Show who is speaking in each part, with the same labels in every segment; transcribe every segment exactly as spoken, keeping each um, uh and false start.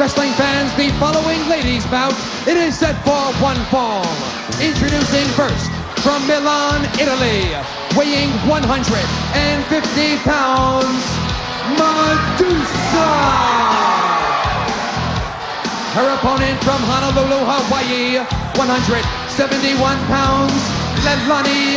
Speaker 1: Wrestling fans, the following ladies bout, it is set for one fall. Introducing first, from Milan, Italy, weighing one hundred fifty pounds, Madusa. Her opponent from Honolulu, Hawaii, one hundred seventy-one pounds, Leilani.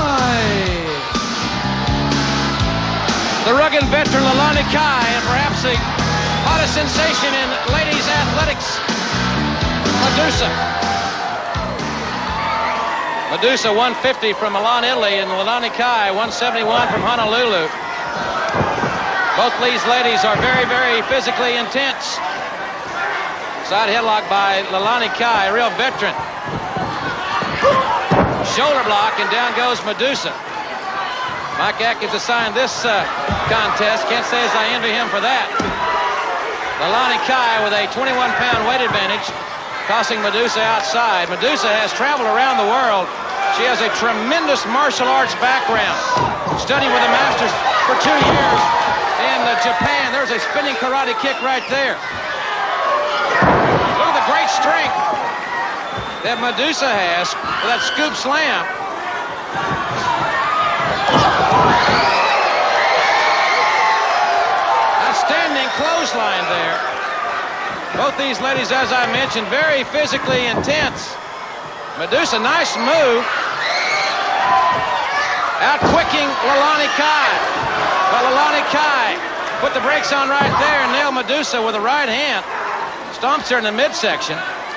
Speaker 2: The rugged veteran Leilani, and perhaps the hottest sensation in ladies athletics, Madusa. Madusa one fifty from Milan, Italy, and Leilani one seventy-one from Honolulu. Both these ladies are very, very physically intense. Side headlock by Leilani, a real veteran. Shoulder block, and down goes Madusa. Mike Atkins assigned this uh, contest. Can't say as I envy him for that. Leilani with a twenty-one pound weight advantage, tossing Madusa outside. Madusa has traveled around the world. She has a tremendous martial arts background, studying with the masters for two years in uh, Japan. There's a spinning karate kick right there. Look at the great strength that Madusa has with that scoop slam. Outstanding clothesline there. Both these ladies, as I mentioned, very physically intense. Madusa, nice move. Out-quicking Leilani. But Leilani put the brakes on right there and nailed Madusa with a right hand. Stomps her in the midsection.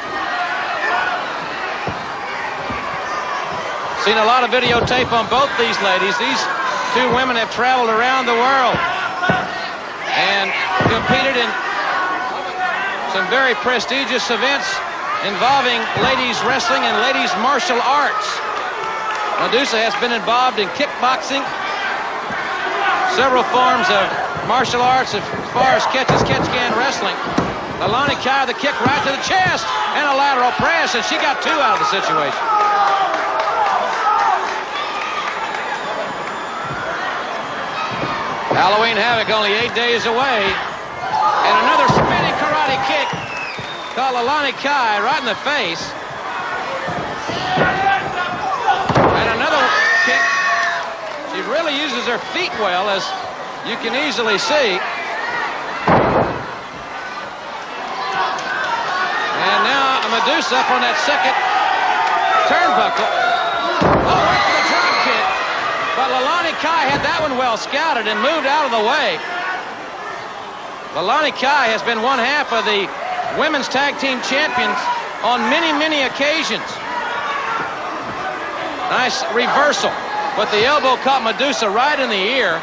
Speaker 2: Seen a lot of videotape on both these ladies. These two women have traveled around the world and competed in some very prestigious events involving ladies wrestling and ladies martial arts. Madusa has been involved in kickboxing, several forms of martial arts as far as catch-as-catch-can wrestling. Leilani the kick right to the chest and a lateral press, and she got two out of the situation. Halloween Havoc only eight days away. And another spinning karate kick called Leilani right in the face. And another kick. She really uses her feet well, as you can easily see. And now Madusa up on that second turnbuckle. Oh, right for the drop kick. But Leilani had that one well scouted and moved out of the way. Leilani has been one half of the women's tag team champions on many, many occasions. Nice reversal, but the elbow caught Madusa right in the ear.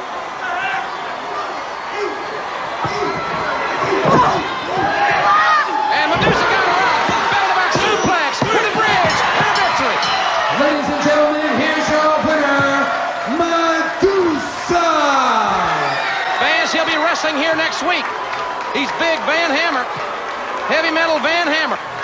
Speaker 2: And Madusa got her up. Back-to-back suplex for the bridge and a victory.
Speaker 1: Ladies and gentlemen, here's your winner, Madusa.
Speaker 2: Fans, he'll be wrestling here next week. He's big Van Hammer, heavy metal Van Hammer.